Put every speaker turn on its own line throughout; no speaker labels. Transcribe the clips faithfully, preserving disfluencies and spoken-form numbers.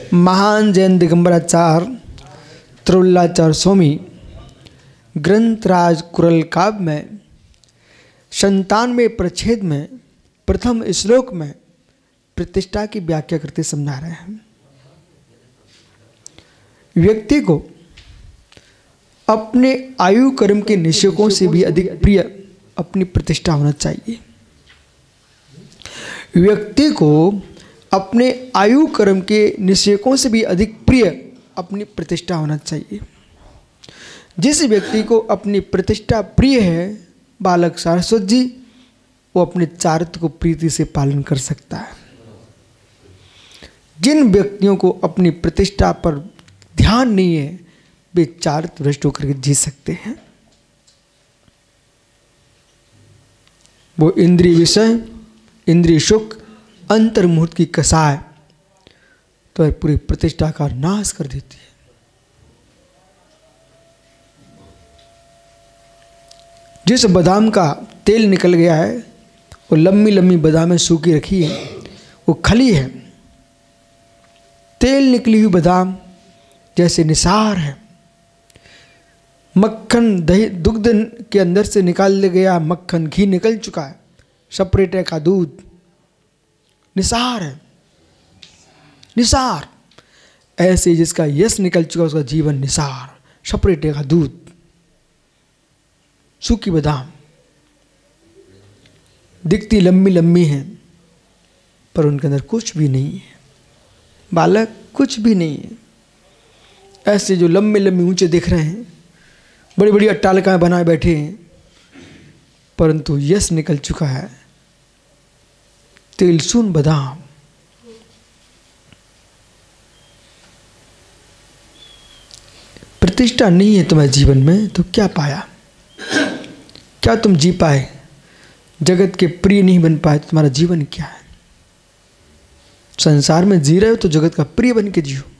महान जैन दिगंबराचार्य त्रिवल्लाचार्य स्वामी ग्रंथराज कुरल काव्य में संतानवे प्रच्छेद में प्रथम श्लोक में प्रतिष्ठा की व्याख्या करते समझा रहे हैं। व्यक्ति को अपने आयु कर्म के निश्चयों से भी अधिक प्रिय अपनी प्रतिष्ठा होना चाहिए। व्यक्ति को अपने आयु कर्म के निश्चयों से भी अधिक प्रिय अपनी प्रतिष्ठा होना चाहिए। जिस व्यक्ति को अपनी प्रतिष्ठा प्रिय है, बालक सारस्वत जी, वो अपने चारित्र को प्रीति से पालन कर सकता है। जिन व्यक्तियों को अपनी प्रतिष्ठा पर ध्यान नहीं है, वे चारित्र भ्रष्ट होकर के जी सकते हैं। वो इंद्रिय विषय, इंद्रिय सुख, अंतर्मुहूर्त की कसाय तो पूरी प्रतिष्ठा का नाश कर देती है। जिस बादाम का तेल निकल गया है, वो लंबी लंबी बादामें सूखी रखी है, वो खली है। तेल निकली हुई बादाम जैसे निसार है। मक्खन दही दुग्ध के अंदर से निकाल गया मक्खन, घी निकल चुका है, सपरेटे का दूध निसार है, निसार। ऐसे जिसका यश निकल चुका उसका जीवन निसार, सपरेटे का दूध, सूखी बादाम। दिखती लंबी लंबी है पर उनके अंदर कुछ भी नहीं है, बालक कुछ भी नहीं है। ऐसे जो लंबे लंबे ऊंचे दिख रहे हैं, बड़ी बड़ी अट्टालिकाएं बनाए बैठे हैं, परंतु यश निकल चुका है, तेलसून बादाम। प्रतिष्ठा नहीं है तुम्हारे जीवन में तो क्या पाया, क्या तुम जी पाए? जगत के प्रिय नहीं बन पाए तो तुम्हारा जीवन क्या है? संसार में जी रहे हो तो जगत का प्रिय बन के जियो,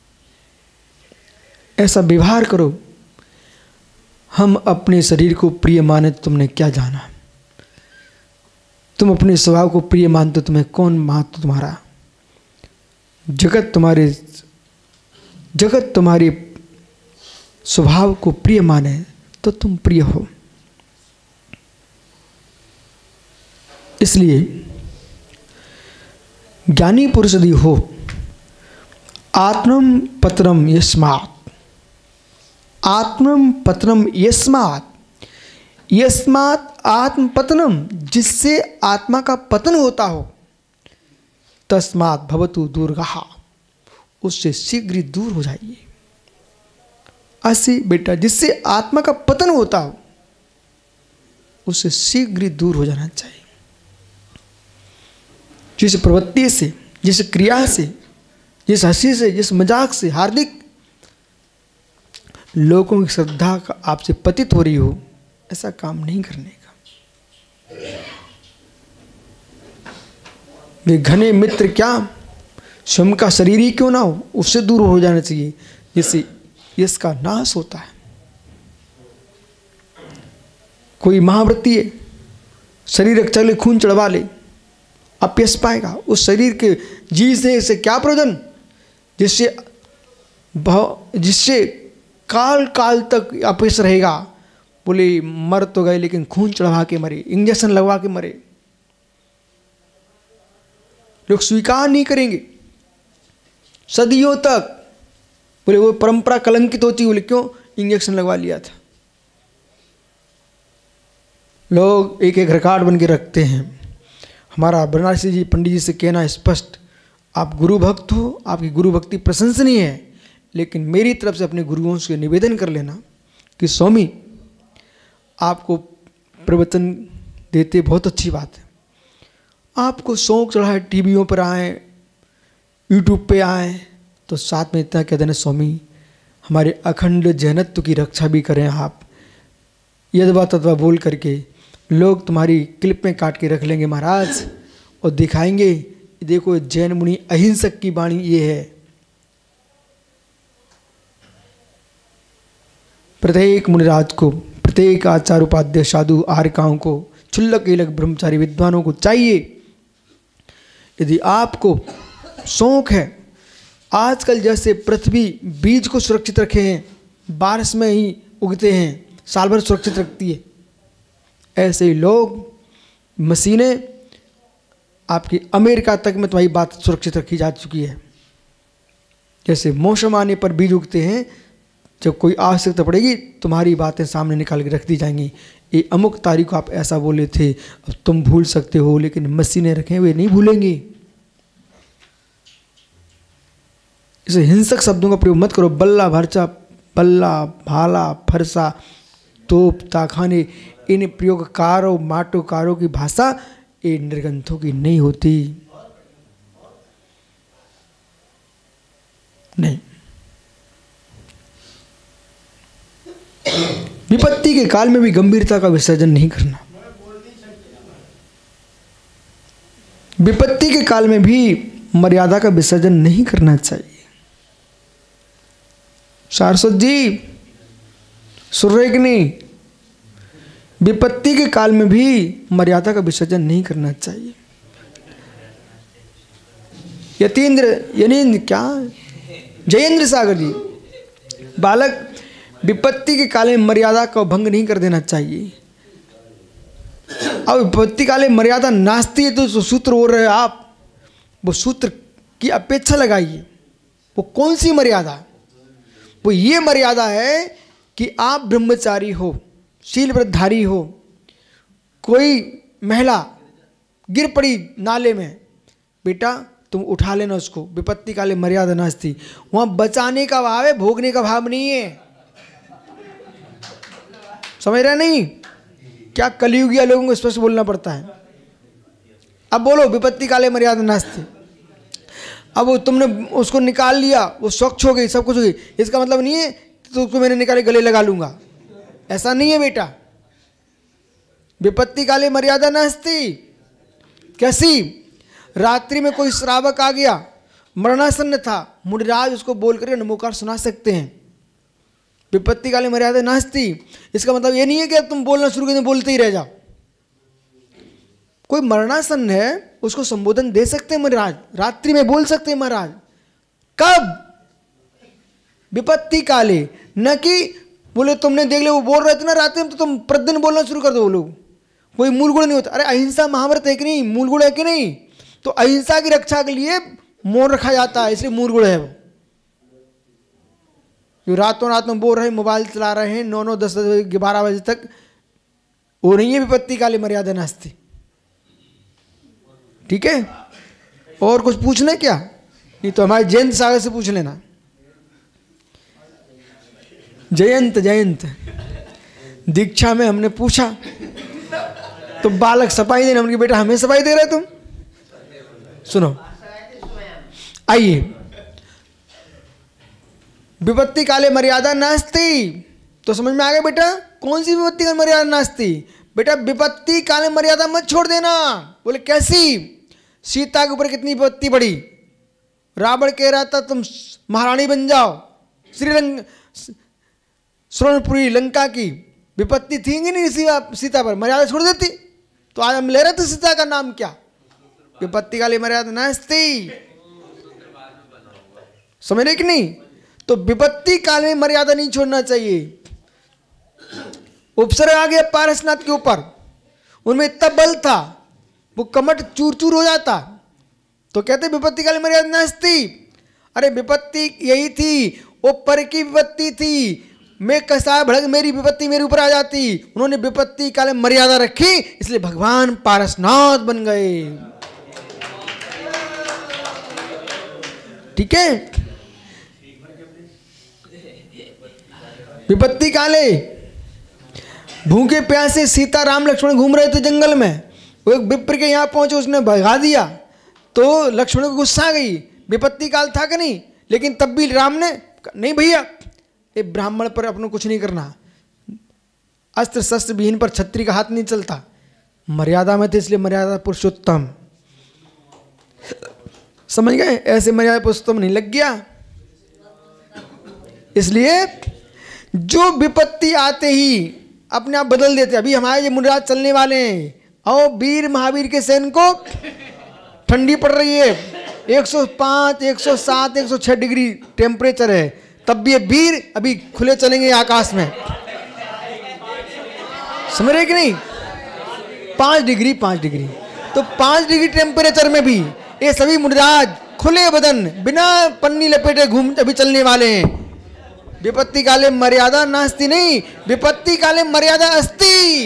ऐसा व्यवहार करो। हम अपने शरीर को प्रिय माने तो तुमने क्या जाना? तुम अपने स्वभाव को प्रिय मानते हो, तुम्हें कौन मानता तुम्हारा? जगत तुम्हारे जगत तुम्हारे स्वभाव को प्रिय माने तो तुम प्रिय हो। इसलिए ज्ञानी पुरुष यदि हो, आत्मम पत्रम यस्मात्, आत्मम पत्रम यस्मात्, यस्मात् आत्म पतनम, जिससे आत्मा का पतन होता हो, तस्मात् भवतु दुर्गः, उससे शीघ्र दूर हो जाइए। ऐसे बेटा जिससे आत्मा का पतन होता हो उससे शीघ्र दूर हो जाना चाहिए। जिस प्रवृत्ति से, जिस क्रिया से, जिस हंसी से, जिस मजाक से हार्दिक लोगों की श्रद्धा का आपसे पतित हो रही हो, ऐसा काम नहीं करने का। वे घने मित्र क्या, स्वयं का शरीर ही क्यों ना हो, उससे दूर हो जाना चाहिए, जिससे इसका नाश होता है। कोई महाव्रती है, शरीर रक्षा के लिए खून चढ़वा ले, आप यश पाएगा। उस शरीर के जी से से क्या प्रयोजन, जिससे जिससे काल काल तक अपयश रहेगा। बोले मर तो गए लेकिन खून चढ़वा के मरे, इंजेक्शन लगवा के मरे। लोग स्वीकार नहीं करेंगे सदियों तक। बोले वो परंपरा कलंकित होती, बोले क्यों? इंजेक्शन लगवा लिया था। लोग एक एक रिकॉर्ड बन के रखते हैं। हमारा बनारसी जी पंडित जी से कहना स्पष्ट, आप गुरु भक्त हो, आपकी गुरु भक्ति प्रशंसनीय है, लेकिन मेरी तरफ से अपने गुरुओं से निवेदन कर लेना कि स्वामी आपको प्रवचन देते बहुत अच्छी बात है, आपको शौक चढ़ा है टीवियों पर आए, यूट्यूब पे आए, तो साथ में इतना कह देना, स्वामी हमारे अखंड जैनत्व की रक्षा भी करें आप। यदवा तत्वा बोल करके लोग तुम्हारी क्लिप में काट के रख लेंगे महाराज, और दिखाएंगे देखो जैन मुनि अहिंसक की वाणी ये है। प्रत्येक मुनिराज को, प्रत्येक आचार्य उपाध्याय साधु आर्यकाओं को, क्षुल्लक एलक ब्रह्मचारी विद्वानों को चाहिए, यदि आपको शौक है, आजकल जैसे पृथ्वी बीज को सुरक्षित रखे हैं, बारिश में ही उगते हैं, साल भर सुरक्षित रखती है, ऐसे ही लोग मशीनें आपकी अमेरिका तक में तुम्हारी बात सुरक्षित रखी जा चुकी है। जैसे मौसम आने पर बीज उगते हैं, जब कोई आवश्यकता पड़ेगी तुम्हारी बातें सामने निकाल के रख दी जाएंगी। ये अमुक तारीख को आप ऐसा बोले थे, अब तुम भूल सकते हो, लेकिन मशीनें रखें वे नहीं भूलेंगी। इसे हिंसक शब्दों का प्रयोग मत करो। बल्ला भरचा, पल्ला, भाला, फरसा, तोप, ताखाने, इन प्रयोगकारों माटोकारों की भाषा ये निर्ग्रंथों की नहीं होती। नहीं, विपत्ति के काल में भी गंभीरता का विसर्जन नहीं करना। विपत्ति के काल में भी मर्यादा का विसर्जन नहीं करना चाहिए। सारस्वत जी सुन रहे कि नहीं? विपत्ति के काल में भी मर्यादा का विसर्जन नहीं करना चाहिए। यतीन्द्र यनीन्द्र क्या जयेंद्र सागर जी, बालक विपत्ति के काल में मर्यादा का भंग नहीं कर देना चाहिए। अब विपत्ति काल में मर्यादा नास्ती है तो सूत्र बोल रहे हो आप, वो सूत्र की अपेक्षा लगाइए। वो कौन सी मर्यादा? वो ये मर्यादा है कि आप ब्रह्मचारी हो, शील व्रतधारी हो, कोई महिला गिर पड़ी नाले में, बेटा तुम उठा लेना उसको, विपत्ति काले मर्यादा नास्ती। वहां बचाने का भाव है, भोगने का भाव नहीं है। समझ रहे नहीं? क्या कलयुगिया लोगों को स्पष्ट बोलना पड़ता है। अब बोलो विपत्ति काले मर्यादा नास्ती। अब वो तुमने उसको निकाल लिया, वो स्वच्छ हो गई, सब कुछ हो गई, इसका मतलब नहीं है तो उसको मैंने निकाले गले लगा लूंगा, ऐसा नहीं है बेटा। विपत्ति काले मर्यादा नास्ती। कैसी? रात्रि में कोई श्रावक आ गया, मरणासन्न था, मुनिराज उसको बोल करके नमोकार सुना सकते हैं। विपत्ति काले मर्यादा नास्ती। इसका मतलब ये नहीं है कि अब तुम बोलना शुरू कर दें, बोलते ही रह जाओ। कोई मरणासन्न है, उसको संबोधन दे सकते हैं महाराज, रात्रि में बोल सकते हैं महाराज। कब? विपत्ति काले, न कि बोले तुमने देख लिया वो बोल रहे थे ना रात्रि में, तो तुम प्रतिदिन बोलना शुरू कर दो। वो लोग कोई मूल गुण नहीं होता। अरे अहिंसा महाव्रत है कि नहीं, मूल गुण है कि नहीं? तो अहिंसा की रक्षा के लिए मौन रखा जाता है, इसलिए मूल गुण है वो। जो रातों रात में बोल रहे हैं, मोबाइल चला रहे हैं नौ नौ दस दस बारह बजे तक, वो नहीं है विपत्ति काले मर्यादा नास्ती। ठीक है? और कुछ पूछना क्या? नहीं तो हमारे जयंत सागर से पूछ लेना। जयंत जयंत दीक्षा में हमने पूछा तो बालक सफाई देने, हमने बेटा हमें सफाई दे रहे तुम? सुनो, आइए, विपत्ति काले मर्यादा नास्ती, तो समझ में आ गया बेटा? कौन सी विपत्ति काले मर्यादा नास्ती? बेटा विपत्ति काले मर्यादा मत छोड़ देना। बोले कैसी? सीता के ऊपर कितनी विपत्ति पड़ी, रावण कह रहा था तुम महारानी बन जाओ, श्रीलंका स्वर्णपुरी लंका की विपत्ति थी कि नहीं सीता पर, मर्यादा छोड़ देती तो आज हम ले रहे थे सीता का नाम क्या? विपत्ति काले मर्यादा नास्ती। समझ रहे कि नहीं? तो विपत्ति काल में मर्यादा नहीं छोड़ना चाहिए। उपसर्ग आ गया पारसनाथ के ऊपर, उनमें इतना बल था वो कमट चूर चूर हो जाता, तो कहते विपत्ति काल में मर्यादा नास्ती। अरे विपत्ति यही थी, वो पर की विपत्ति थी, मैं कसा भड़क मेरी विपत्ति मेरे ऊपर आ जाती, उन्होंने विपत्ति काल में मर्यादा रखी, इसलिए भगवान पारसनाथ बन गए। ठीक है? विपत्ति काले भूखे प्यासे सीता राम लक्ष्मण घूम रहे थे जंगल में, वो एक विप्र के यहाँ पहुंचे, उसने भगा दिया तो लक्ष्मण को गुस्सा आ गई। विपत्ति काल था कि नहीं? लेकिन तब भी राम ने नहीं भैया, ये ब्राह्मण पर अपनों कुछ नहीं करना, अस्त्र शस्त्र विहीन पर छत्री का हाथ नहीं चलता, मर्यादा में थे इसलिए मर्यादा पुरुषोत्तम। समझ गए? ऐसे मर्यादा पुरुषोत्तम नहीं लग गया। इसलिए जो विपत्ति आते ही अपने आप बदल देते। अभी हमारे ये मुनिराज चलने वाले हैं, आओ वीर महावीर के सैन को ठंडी पड़ रही है, एक सौ पाँच, एक सौ सात, एक सौ छह डिग्री टेम्परेचर है, तब भी ये वीर अभी खुले चलेंगे आकाश में। समझ रहे कि नहीं? पाँच डिग्री पाँच डिग्री तो पाँच डिग्री टेम्परेचर में भी ये सभी मुनिराज खुले बदन बिना पन्नी लपेटे घूम अभी चलने वाले हैं। विपत्ति काले मर्यादा नास्ति नहीं, विपत्ति काले मर्यादा अस्ति,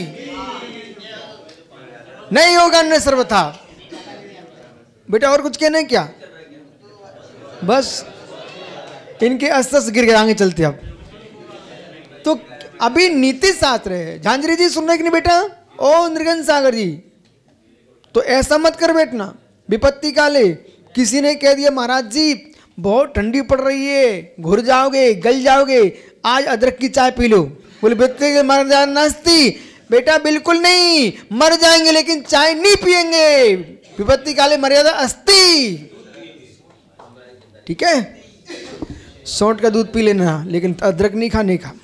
नहीं होगा न सर्वथा। बेटा और कुछ कहना है क्या? बस इनके अस्त्र गिर गए, आगे चलते अब। तो अभी नीति शास्त्र है। झांझरी जी सुन रहे कि नहीं बेटा? ओ नृगन सागर जी, तो ऐसा मत कर बैठना। विपत्ति काले किसी ने कह दिया महाराज जी बहुत ठंडी पड़ रही है, घुर जाओगे, गल जाओगे, आज अदरक की चाय पी लो। बोले विपत्ति मर जाना नास्ती। बेटा बिल्कुल नहीं, मर जाएंगे लेकिन चाय नहीं पिएंगे। विपत्ति काले मर्यादा अस्ति, ठीक है? सौंठ का दूध पी लेना लेकिन अदरक नहीं खाने का।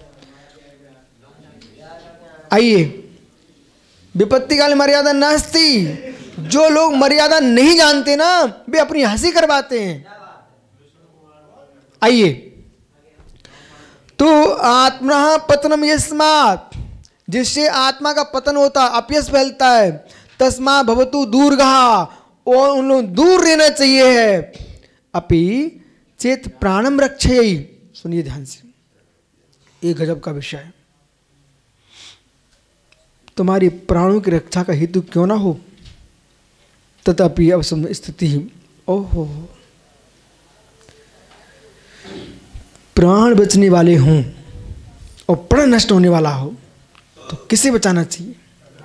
आइए, विपत्ति काले मर्यादा नास्ति। जो लोग मर्यादा नहीं जानते ना, वे अपनी हंसी करवाते हैं। आइए, तो आत्मा पतनम यस्मात्, जिससे आत्मा का पतन होता, अपयश फैलता है, तस्मा भवतु दूरगहा, और उन लोग दूर रहना चाहिए है। अपि चेत प्राणम रक्षयि, सुनिए ध्यान से, एक गजब का विषय है। तुम्हारी प्राणों की रक्षा का हेतु क्यों ना हो, तथापि अवसम स्थिति, ओहो, प्राण बचने वाले हों और प्राण नष्ट होने वाला हो तो किसे बचाना चाहिए?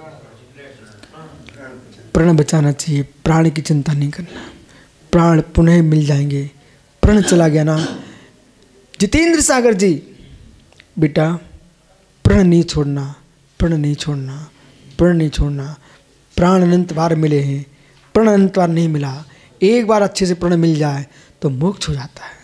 प्राण बचाना चाहिए, प्राण की चिंता नहीं करना। प्राण पुनः मिल जाएंगे। प्राण चला गया ना, जितेंद्र सागर जी बेटा, प्राण नहीं छोड़ना, प्राण नहीं छोड़ना, प्राण नहीं छोड़ना। प्राण अनंत बार मिले हैं, प्राण अनंत बार नहीं मिला। एक बार अच्छे से प्राण मिल जाए तो मोक्ष हो जाता है।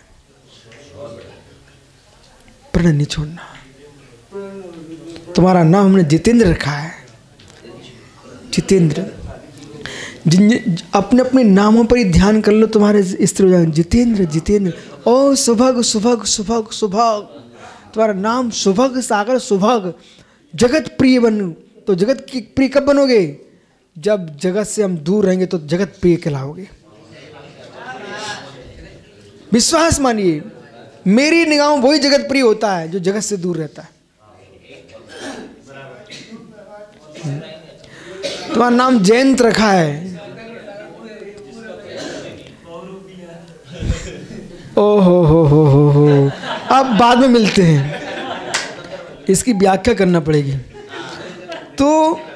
प्राण नहीं छोड़ना। तुम्हारा नाम हमने जितेंद्र रखा है, जितेंद्र। जिन अपने अपने नामों पर ही ध्यान कर लो, तुम्हारे स्त्री हो जाएंगे। जितेंद्र जितेंद्र, ओ सुभग सुभग सुभग सुभग, तुम्हारा नाम सुभग सागर सुभग। जगत प्रिय बनो, तो जगत की प्रिय कब बनोगे? जब जगत से हम दूर रहेंगे तो जगत प्रिय कहलाओगे। विश्वास मानिए, मेरी निगाहों वही जगत प्रिय होता है जो जगत से दूर रहता है। तुम्हारा नाम जयंत रखा है, ओ हो हो हो हो हो। अब बाद में मिलते हैं, इसकी व्याख्या करना पड़ेगी। तो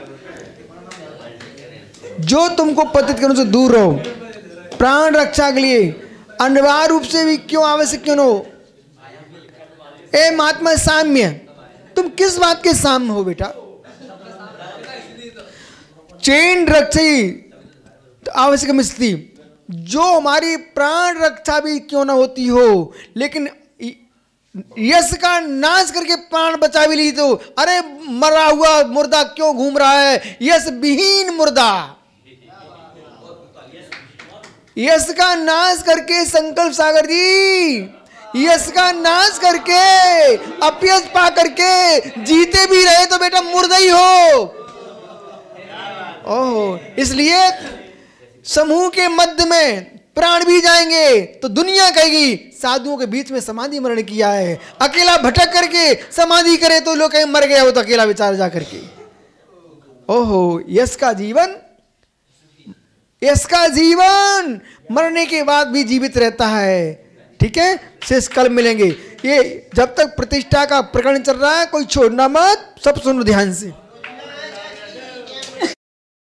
जो तुमको पतित करने से दूर रहो, प्राण रक्षा के लिए अनिवार्य रूप से भी क्यों आवश्यक क्यों न हो। ए महात्मा साम्य, तुम किस बात के साम्य हो बेटा? चैन रक्षी आवश्यक मिस्त्री, जो हमारी प्राण रक्षा भी क्यों ना होती हो, लेकिन यश का नाश करके प्राण बचा भी ली तो अरे मरा हुआ मुर्दा क्यों घूम रहा है? यश विहीन मुर्दा। यश का नाश करके संकल्प सागर जी, यश का नाश करके अपयश पा करके जीते भी रहे तो बेटा मुर्दा ही हो। ओह, इसलिए समूह के मध्य में प्राण भी जाएंगे तो दुनिया कहेगी साधुओं के बीच में समाधि मरण किया है। अकेला भटक करके समाधि करे तो लोग कहें मर गया हो तो अकेला विचार जा करके। ओहो, यश का जीवन, यश का जीवन मरने के बाद भी जीवित रहता है। ठीक है, शेष कल मिलेंगे। ये जब तक प्रतिष्ठा का प्रकरण चल रहा है कोई छोड़ना मत, सब सुनो ध्यान से।